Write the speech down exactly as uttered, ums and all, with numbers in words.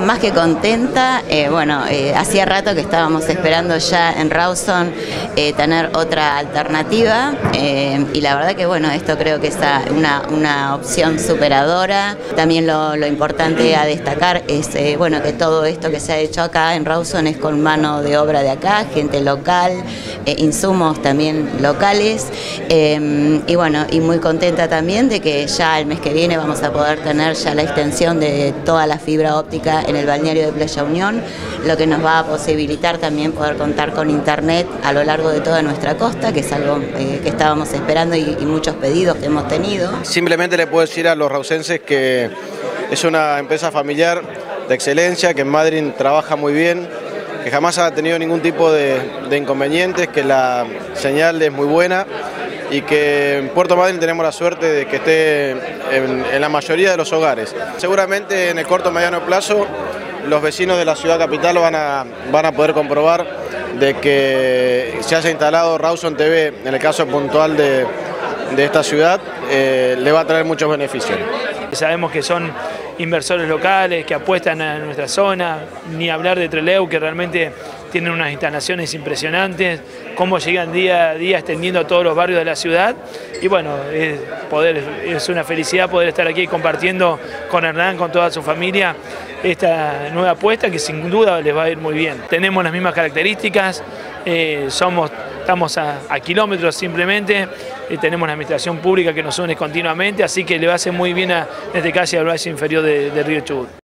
más que contenta. Eh, bueno, eh, hacía rato que estábamos esperando ya en Rawson eh, tener otra alternativa eh, y la verdad que bueno, esto creo que es una, una opción superadora. También lo, lo importante a destacar es eh, bueno, que todo esto que se ha hecho acá en Rawson es con mano de obra de acá, gente local, eh, insumos también locales eh, y bueno, y muy contenta también de que ya el mes que viene vamos a poder tener ya la extensión de toda la fibra óptica en el balneario de Playa Unión, lo que nos va a posibilitar también poder contar con internet a lo largo de toda nuestra costa, que es algo eh, que estábamos esperando y, y muchos pedidos que hemos tenido. Simplemente le puedo decir a los rausenses que es una empresa familiar de excelencia, que en Madryn trabaja muy bien, que jamás ha tenido ningún tipo de, de inconvenientes, que la señal es muy buena y que en Puerto Madryn tenemos la suerte de que esté en, en la mayoría de los hogares. Seguramente en el corto o mediano plazo los vecinos de la ciudad capital van a, van a poder comprobar de que se haya instalado Rawson T V, en el caso puntual de, de esta ciudad, eh, le va a traer muchos beneficios. Sabemos que son inversores locales que apuestan a nuestra zona, ni hablar de Trelew, que realmente tienen unas instalaciones impresionantes, cómo llegan día a día extendiendo a todos los barrios de la ciudad. Y bueno, es, poder, es una felicidad poder estar aquí compartiendo con Hernán, con toda su familia, esta nueva apuesta que sin duda les va a ir muy bien. Tenemos las mismas características, eh, somos, estamos a, a kilómetros simplemente, eh, tenemos una administración pública que nos une continuamente, así que le va a hacer muy bien a, en este caso al valle inferior de, de Río Chubut.